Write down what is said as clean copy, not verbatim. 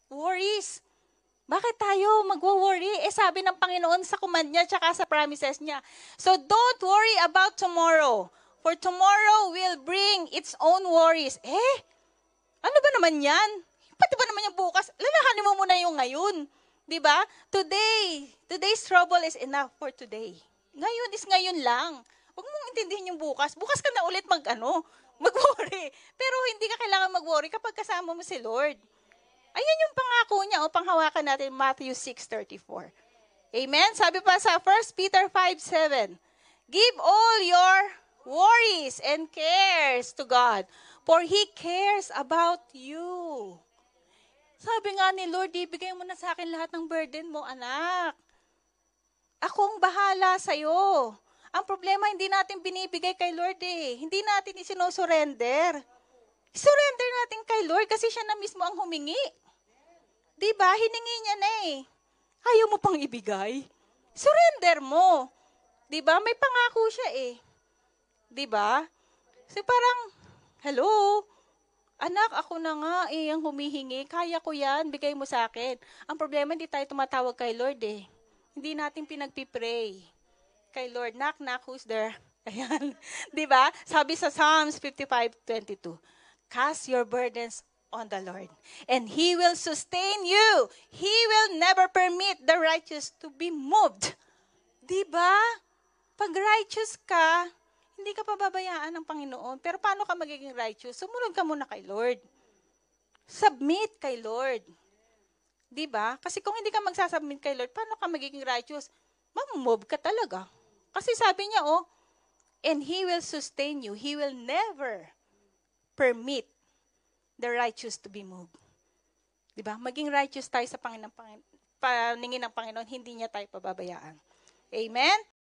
worries. Bakit tayo magwo-worry? Sabi ng Panginoon sa command niya tsaka sa promises niya. So don't worry about tomorrow. For tomorrow will bring its own worries. Ano ba naman yan? Pati ba naman yung bukas? Lalahanin mo muna yung ngayon. Diba? Today's trouble is enough for today. Ngayon is ngayon lang. Huwag mong intindihin yung bukas. Bukas ka na ulit mag-worry. Pero hindi ka kailangan mag-worry kapag kasama mo si Lord. Ayan yung pangako niya, panghawakan natin, Matthew 6:34. Amen? Sabi pa sa 1 Peter 5:7, give all your worries and cares to God, for He cares about you. Sabi nga ni Lord, ibigay mo na sa akin lahat ng burden mo, anak. Akong bahala sa'yo. Ang problema, hindi natin binibigay kay Lord Hindi natin isinusurrender. Surrender natin kay Lord kasi siya na mismo ang humingi. Diba? Hiningi niya na Ayaw mo pang ibigay? Surrender mo. Diba? May pangako siya Diba? So parang, hello, anak, ako na nga ang humihingi. Kaya ko yan, bigay mo sa akin. Ang problema, hindi tayo tumatawag kay Lord Hindi natin pinagpipray kay Lord. Knock, knock, who's there? Ayan. Diba? Sabi sa Psalms 55:22, cast your burdens on the Lord, and He will sustain you. He will never permit the righteous to be moved. Diba? Pag righteous ka, hindi ka pababayaan ng Panginoon. Pero paano ka magiging righteous? Sumunod ka muna kay Lord. Submit kay Lord. Diba? Kasi kung hindi ka magsasubmit kay Lord, paano ka magiging righteous? Mamove ka talaga. Kasi sabi niya, and He will sustain you. He will never permit the righteous to be moved. Diba? Maging righteous tayo sa paningin ng Panginoon, hindi niya tayo pababayaan. Amen?